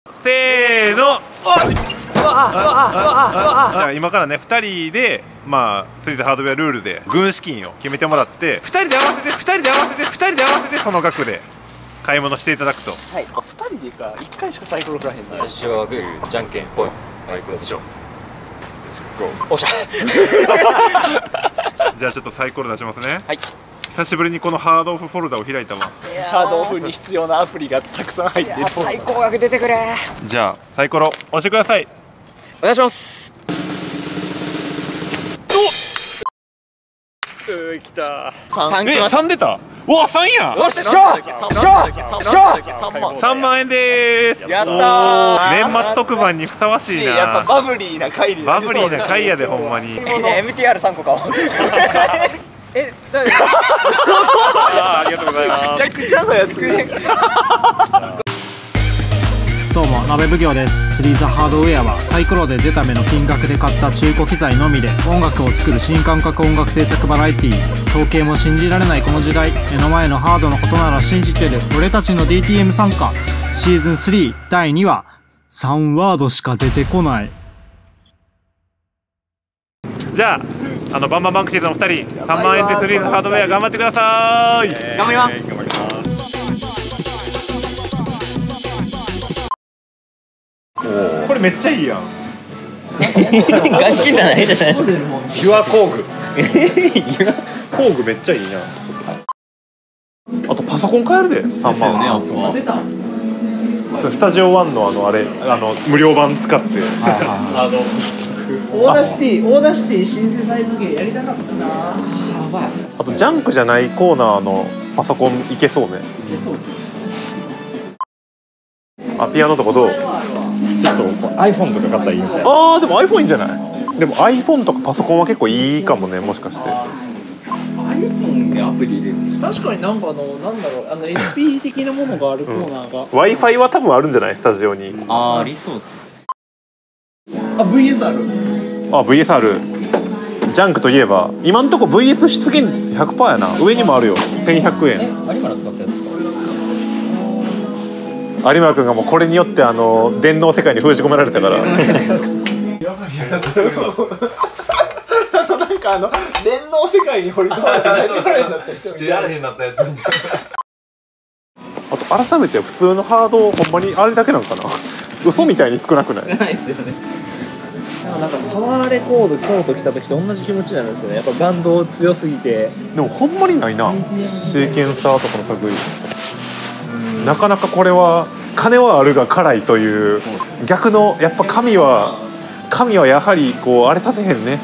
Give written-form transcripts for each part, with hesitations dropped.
せーの。今からね2人でスリーズハードウェアルールで軍資金を決めてもらって2人で合わせてその額で買い物していただくと。 はい、2人でいいか1回しかサイコロ振らへんの。 最初はグーじゃんけんぽい。はい、行きましょう。おっしゃじゃあちょっとサイコロ出しますね。 はい、 久しぶりにこのハードオフフォルダを開いたわ。 ハードオフに必要なアプリがたくさん入ってる。 最高額出てくれ。 じゃあサイコロ押してください。 お願いします。 きた。 3出た。うわ3やん。 よっしゃ 3万円でーす。 やったー。 年末特番にふさわしいな。 やっぱバブリーな回にバブリーな回やでほんまに。 MTR3 個買おう。 ありがとうございます。 めちゃくちゃなやつ。 どうも鍋奉行です。シリーズハードウェアはサイコロで出た目の金額で買った中古機材のみで音楽を作る新感覚音楽制作バラエティー。統計も信じられないこの時代、目の前のハードのことなら信じてる俺たちの DTM 参加シーズン3第2話。3ワードしか出てこない。 じゃあバンバンバンクシーズの2人3万円でシリーズハードウェア頑張ってください。 頑張ります。 これめっちゃいいやん。 楽器じゃないじゃない。 ピュア工具工具めっちゃいいな。あとパソコン買えるで3万。スタジオ1のあれ無料版使ってオーダーシティシンセサイズゲーやりたかったな。 あとジャンクじゃないコーナーのパソコンいけそうね。ピアノとかどう？ ちょっと iPhone とか買ったらいいんじゃない？ でも iPhone いいんじゃない？でも iPhone とかパソコンは結構いいかもね、もしかして。 iPhone でアプリ入れる。 確かになんだろうSP 的なものがあるコーナーが。 Wi-Fi は多分あるんじゃない？スタジオに。 ありそうですね。 VS ある。 VS ある。ジャンクといえば今んとこ VS 出現率 100% やな。上にもあるよ。1100円。 有村使ったやつか。 有村君がもうこれによって電脳世界に封じ込められたから。 なんか電脳世界に掘り込まれてやらへんなったやつみたいな。 あと改めて普通のハードほんまにあれだけなんかな。嘘みたいに少なくない？ ないですよね。なんかパワーレコード京都来た時と同じ気持ちになるんですよね。やっぱバンド強すぎて。 でもほんまにないな。シーケンサーとかの類。なかなかこれは金はあるが辛いという逆のやっぱ神はやはりこうあれさせへんね。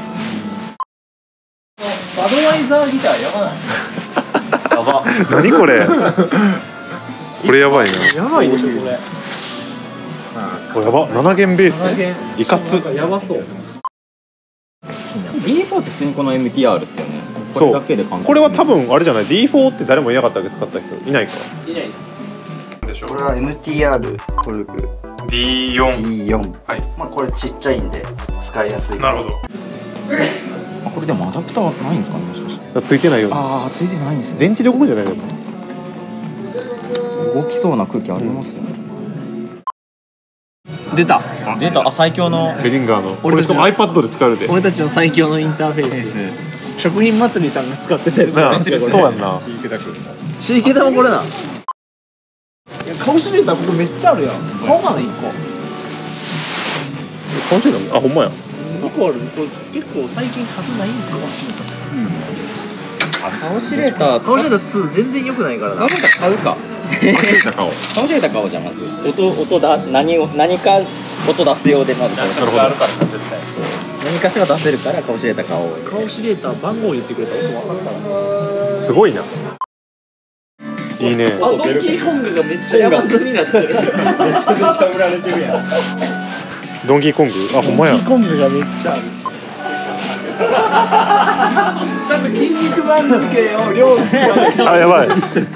バドワイザーギターやばない？やば。 何これ？これやばいな。 やばいでしょこれ。 やば。7弦ベース。いかつ。 やばそう。 B4 って普通にこの MTR ですよね。これだけで完結。 これは多分あれじゃない。D4 って誰もいなかったっけ？使った人いないか。 いないです。 これは MTR コルグ D4。はい。 これちっちゃいんで使いやすい。 なるほど。 これでもアダプターはないんですかね、もしかして。 ついてないよ。 ついてないんですね。 電池で動くんじゃないの？ 動きそうな空気ありますよね。 出た。 最強のベリンガーの。これしかも iPad で使えるで。 俺たちの最強のインターフェース。職人祭りさんが使ってたやつなんですよこれ。 そうやんな。 シーケタもこれな。顔シリーズはここめっちゃあるやん。顔がね1個。 顔シリーズ？ほんまや。 2個ある。これ結構最近数ないんですよ。 カオシレーター顔シリーズ2全然良くないからな。 買うか。カオシレーター買おうじゃん。まず何か音出すようでまず何かしら出せるからカオシレーター買おう。 カオシレーター番号言ってくれたら分かったな。 すごいな。いいね。 ドンキーコングがめっちゃ山積みになってる。めちゃめちゃ売られてるやん。 ドンキーコング？ほんまや。 ドンキーコングがめっちゃある。ちゃんと筋肉番付を量にやばい。 何それ。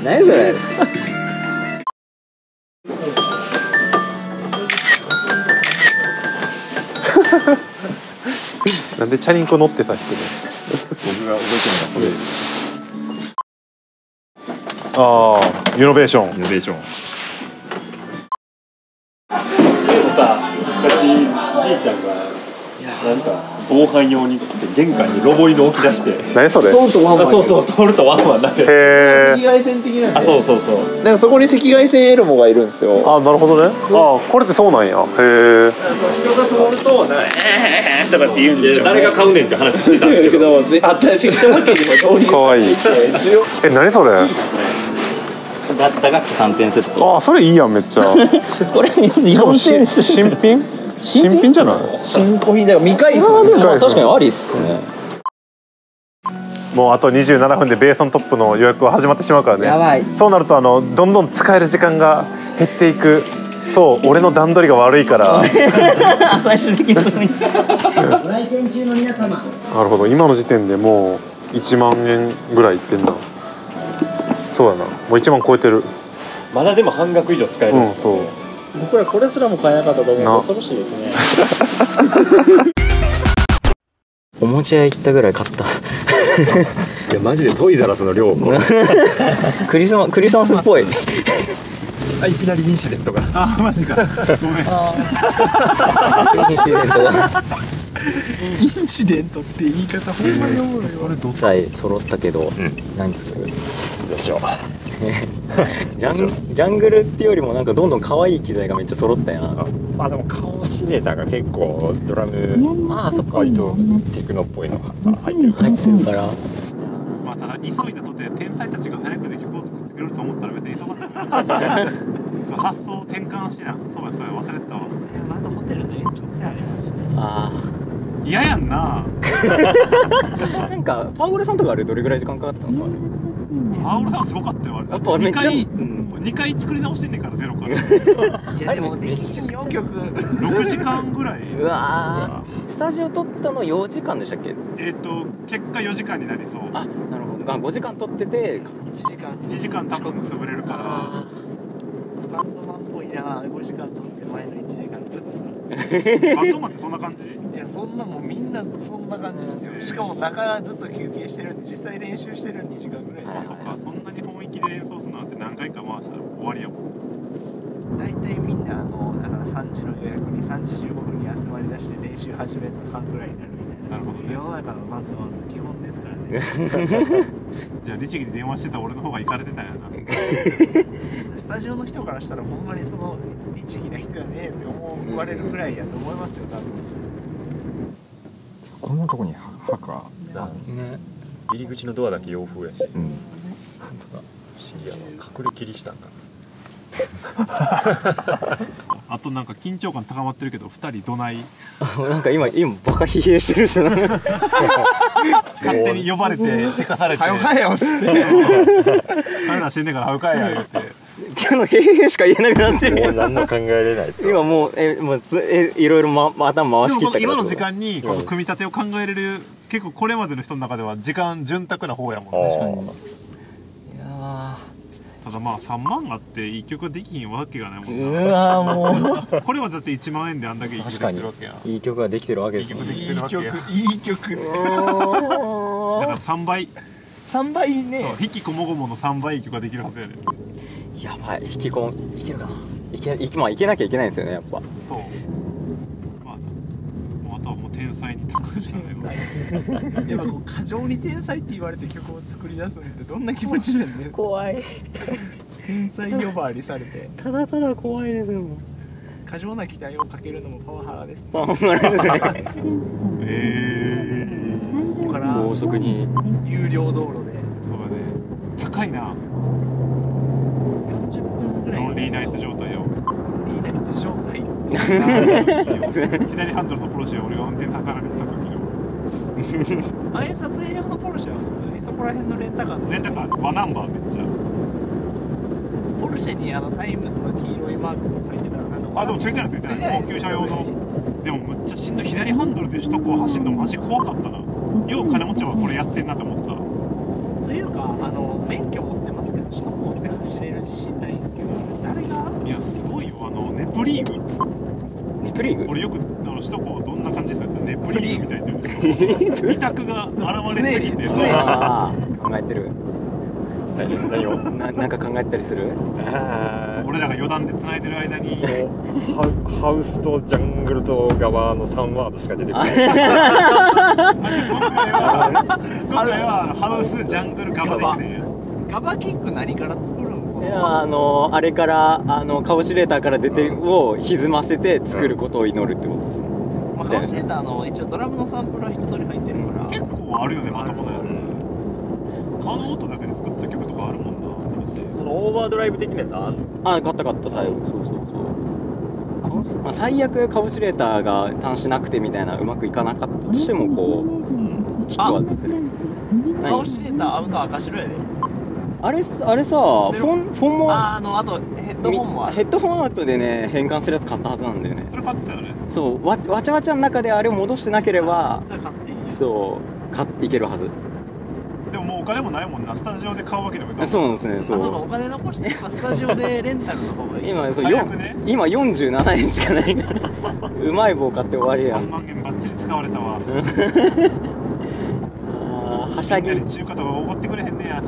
なんでチャリンコ乗ってさ引くの？ 僕が覚えてるのがそれ。 イノベーション。 イノベーション。 さ、昔じいちゃんがなんか防犯用にっつって玄関にロボ犬置き出して。 何それ？ 通るとワンワン。 そうそう、通るとワンワンだけ。 へ赤外線的なんで。 あ、そうそうそう。 なんかそこに赤外線エルモがいるんですよ。 あ、なるほどね。あ、これってそうなんや。へえ。 人が通るととかって言うんですよ。 誰が買うねんって話してたんですけど。 あった関田マーケットにもかわいい。何それ？ 打楽器3点セット。 あ、それいいやん、めっちゃ。 これ4点新品？新品じゃない？ 新古品だから未開封。 でも確かにありっすね。 もうあと27分でベースオントップの予約は始まってしまうからね。 やばい。 そうなるとどんどん使える時間が減っていく。そう、俺の段取りが悪いから。 最終的に。 なるほど、今の時点でもう1万円ぐらいいってんな。そうだな、もう1万超えてる。 まだでも半額以上使える。 うん、そう。 僕らこれすらも買えなかったと思うと恐ろしいですね。 おもちゃ屋行ったぐらい買った。 いやマジでトイザらスの量。 クリスマスっぽい。 あ、いきなりインシデントが。あ、マジか。ごめん。 インシデントが。 インシデントって言い方ほんまにおもろいわ。 2体揃ったけど、何作る？ どうしよう。 ジャングルっていうよりもなんかどんどん可愛い機材がめっちゃ揃ったやん。 まあでも顔シネタが結構ドラム、 ああそっか。 割とテクノっぽいのが入ってるから。 まあただ急いだとて天才たちが早くで曲を作ってくれると思ったら別に急がない。発想を転換しな。そうや、それ忘れてたわ。 まずホテルの延長線ありますし。 あ嫌やんな。 あ。なんかパウゴルさんとかあれどれぐらい時間かかったんですか？ パウルさんすごかったよあれ。 やっぱめっちゃ。 2回作り直してんねんからゼロから。 いやでもできちゃ4曲。 6時間ぐらい。 うわー、スタジオ撮ったの4時間でしたっけ？ 結果4時間になりそう。 あ、なるほど。5時間撮ってて 1時間多分潰れるから。 バンドマンっぽいな。5時間撮って前の1時間潰す。 バンドマンってそんな感じ？ いやそんなもうみんなそんな感じっすよ。しかも中ずっと休憩してるんで実際練習してる2時間ぐらいです。 そっか、そんなに本気で演奏するなんて何回か回したら終わりやもん。 大体みんなだから3時の予約に3時15分に集まりだして練習始めると半ぐらいになるみたいな。 なるほどね。 世の中のバンドマンの基本ですからね。 じゃあ律儀に電話してた俺の方が行かれてたんやな。 スタジオの人からしたらほんまにその律儀な人やねって思われるぐらいやと思いますよ多分。 こんなとこに墓ね。 入り口のドアだけ洋風やし。本当だ。不思議やな。隠れ切りしたんかな。 あとなんか緊張感高まってるけど2人どない？ なんか今バカ疲弊してるっすね。 勝手に呼ばれてせかされて。 はよかえよっつって。 彼ら死んでからはよかえや言って。 今日のへへしか言えなくなってる。 もう何も考えれないですよ。 今もういろいろ頭回しきったけど。 今の時間にこの組み立てを考えれる結構これまでの人の中では時間潤沢な方やもん。確かに。いやただまあ3万あっていい曲ができひんわけがないもんな。 うわもうこれはだって1万円であんだけいい曲できてるわけやん。 いい曲ができてるわけですよ。 いい曲できてるわけや。 いい曲ね。 だから3倍ね。 引きこもごもの3倍いい曲ができるはずやで。 やばい、引きこもいけるかな。まあいけなきゃいけないんですよねやっぱ。 そう。まあもうあとはもう天才に託すしかないわ。 やっぱこう過剰に天才って言われて曲を作り出すのってどんな気持ちなんで。 怖い。 天才呼ばわりされて。 ただただ怖いですよ。 過剰な期待をかけるのもパワハラです。 パワハラですね。 ここから高速に有料道路で。 そうだね。高いな。 40分ぐらい。 リーナイツ状態よ。 リーナイツ状態。 左ハンドルのポルシェを俺が運転させられてた時の。 ああいう撮影用のポルシェは普通にそこら辺のレンタカー。 レンタカーワナンバーめっちゃ。 ポルシェにタイムズの黄色いマークとか書いてたらあ、でもついてない高級車用の。でもむっちゃしんどい。左ハンドルで首都高走るのマジ怖かったな。よう金持ちはこれやってんなと思った。 というか免許持ってますけど首都高で走れる自信ないんですけど、誰が？ いやすごいよ。ネプリーグ。 ネプリーグ？ 俺よく首都高どんな感じですか？ネプリーグみたいな。二択が現れすぎて。 考えてる。 何をなんか考えたりする？ 俺らが余談で繋いでる間にハウスとジャングルと側の3ワードしか出てこない。今回はハウスジャングルガバでいくね。 ガバキック何から作るん？ いやあれからカオシレーターから出てを歪ませて作ることを祈るってことですね。 まあ、カオシレーター一応ドラムのサンプルは一通り入ってるから結構あるよね、まともなやつ。カノ音だけで作った曲とかあるもんな。そのオーバードライブ的なやつあんの？ 買った最後。そう。まあ、最悪カオシレーターが端子なくてみたいなうまくいかなかったとしてもこうキックは出せる。 カオシレーターアウト赤白やで。 あれさフォンもあとヘッドホンもある。 ヘッドホンアウトでね変換するやつ買ったはずなんだよね。 それ買ってたよね。 そうわちゃわちゃの中であれを戻してなければそれ買っていいよ。 そういけるはず。 でももうお金もないもんな。スタジオで買うわけにもいかない。 そうなんですね。 そうかお金残してスタジオでレンタルの方がいい。 今47円しかないからうまい棒買って終わりやん。 3万円バッチリ使われたわ。 はしゃぎ中華とかおごってくれへんねや。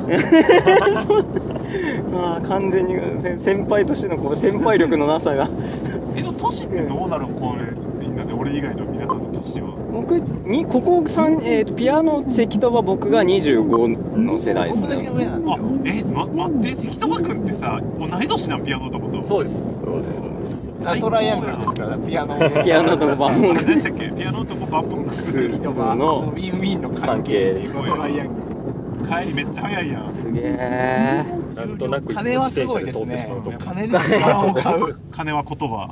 まあ完全に先輩としてのこう先輩力のなさが。 年ってどうなるのこれみんなで、俺以外の皆さんの年は。 僕にここ3、ピアノ関戸は僕が25の世代ですね。 僕だけ上なんですよ。 待って関戸君ってさ同い年なんピアノとこと。そうです。 トライアングルですからピアノとバンポン何だっけピアノとバンポンクス人がのウィンウィンの関係でトライアングル。 帰りめっちゃ早いやん。 すげえ。 なんとなく金はすごいですね。金で時間を買う。 金は言葉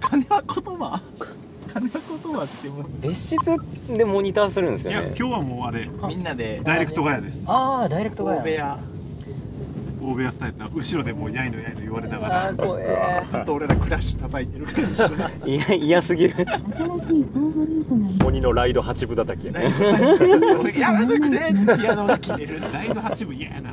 ってもう別室でモニターするんですよね。 いや今日はもうあれみんなでダイレクトガヤです。 ダイレクトガヤ。 大部屋スタイルな。後ろでもうやいの言われながらずっと俺らクラッシュ叩いてるから嫌すぎる。 鬼のライド8分叩きやね。 やめてくれピアノが切れる。 ライド8分嫌やな。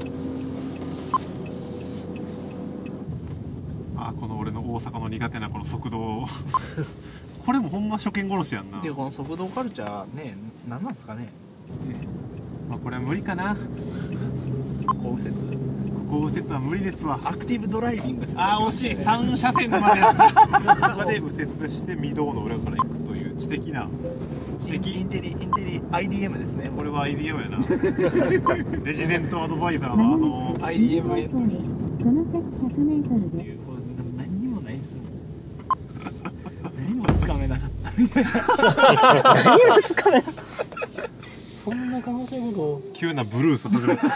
この俺の大阪の苦手なこの速度これもほんま初見殺しやんな。 でこの速度カルチャーね何なんですかね。 これは無理かな。 ここ右折は無理ですわ。 アクティブドライビング。 惜しい。3車線までやったそこで右折して御堂の裏から行くという知的インテリ IDM ですね。 これは IDM やなレジデントアドバイザーの IDM エントリーその先100メートルで何にもないですもん何もつかめなかったみたいな何もつかめなかったそんな悲しいことを急なブルース始まった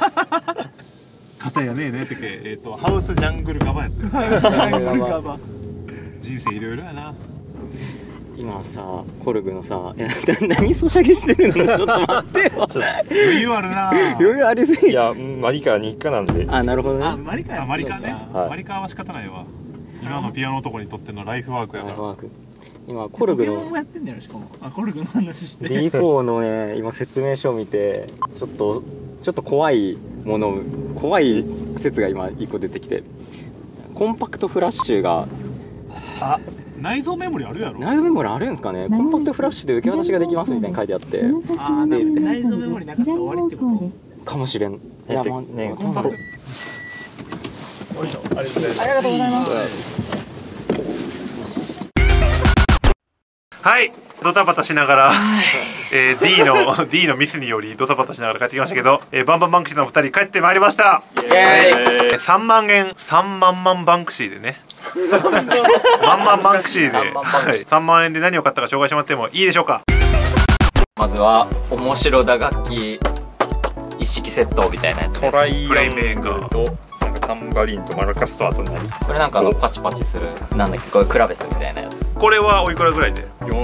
片やねえねってけハウスジャングルガバやってる人生いろいろやな。 今さコルグのさ何ソシャゲしてるのちょっと待ってよ余裕あるな余裕ありすぎ。 いやマリカ日課なんで。 なるほどね。 マリカね、マリカは仕方ないわ。今のピアノ男にとってのライフワークやから。 今コルグのポケモンもやってんだよ。しかもコルグの話して D4 のね今説明書を見てちょっと怖い説が今1個出てきて、コンパクトフラッシュが内蔵メモリあるやろ。 内蔵メモリあるんですかね。コンパクトフラッシュで受け渡しができますみたいに書いてあって、 内蔵メモリなかったら終わりってことかもしれん。いやまあねコンパクトありがとうございます。はいドタバタしながらD のミスによりドタバタしながら帰ってきましたけど、バンバンバンクシーのお二人帰ってまいりました。3万バンクシーでねバンクシーで3万円で何を買ったか紹介してもらってもいいでしょうか。 まずは面白打楽器一式セットみたいなやつです。 トライメーカーとタンバリンとマラカスとあと何これなんかパチパチするなんだっけこれクラベスみたいなやつ。 これはおいくらぐらいで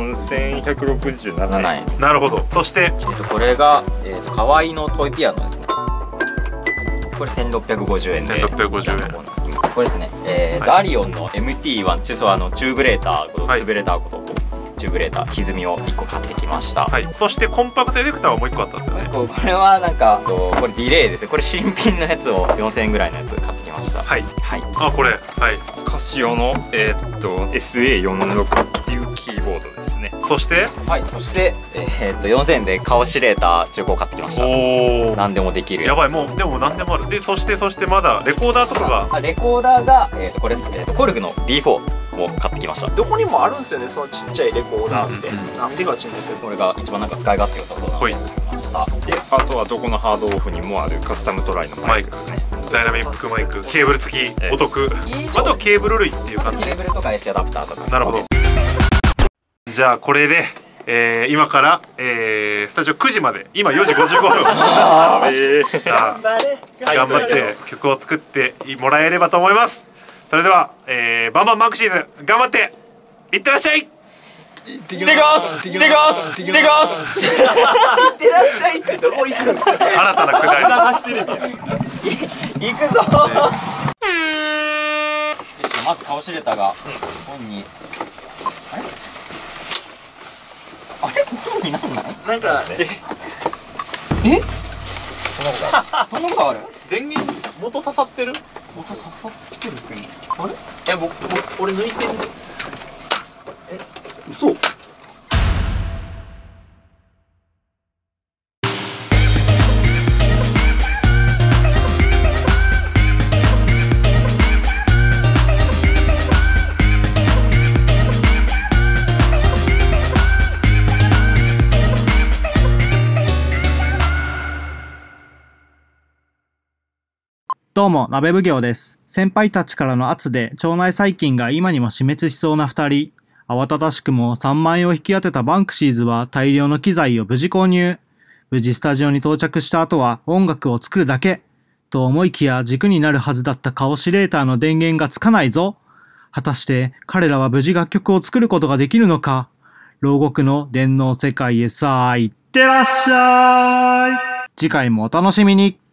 4167円。 なるほど。そしてこれが河合のトイピアノですね。これ1650円で 1650円。 これですねダリオンの MT1 チューブレーター潰れたことチューブレーター歪みを1個買ってきました。 はい。そしてコンパクトエフェクターはもう1個あったんですよね。 これはなんかこれディレイですね。これ新品のやつを4000円ぐらいのやつ買ってきました。 はいはい。 これはいカシオのSA46っていうキーボードですね。 そしてはい、そして4000円でカオシレーター中古を買ってきました。 おお、 何でもできる。 やばい、もうでも何でもある。でそしてまだレコーダーとかが、 レコーダーがこれです。コルグの D4 を買ってきました。 どこにもあるんですよね、そのちっちゃいレコーダーって。なんでかちんですよ。 これが一番なんか使い勝手良さそうなのを買ってきました。で、 あとはどこのハードオフにもあるカスタムトライのマイクですね。 ダイナミックマイク、ケーブル付き、お得。あとはケーブル類っていう感じ。 ケーブルとか AC アダプターとか。 なるほど。じゃあこれで、今から、スタジオ9時まで、今4時55分。さあ頑張って曲を作ってもらえればと思います。それでは、バンバンマンクシーズ頑張っていってらっしゃい。 行ってきます行ってきます行ってきますいってらっしゃいってどこ行くんですか。 新たなくだり走ってるみたいな。 行くぞまずカオシレーターが本にあれ本になんないなんかそんなことある電源元刺さってる？ 音刺さってるんですけどあれ俺抜いてる。 そう。 どうも、鍋奉行です。先輩たちからの圧で腸内細菌が今にも死滅しそうな二人。慌ただしくも3万円を引き当てたバンクシーズは大量の機材を無事購入。無事スタジオに到着した後は音楽を作るだけ。と思いきや軸になるはずだったカオシレーターの電源がつかないぞ。果たして彼らは無事楽曲を作ることができるのか。牢獄の電脳世界へさあ行ってらっしゃい。次回もお楽しみに。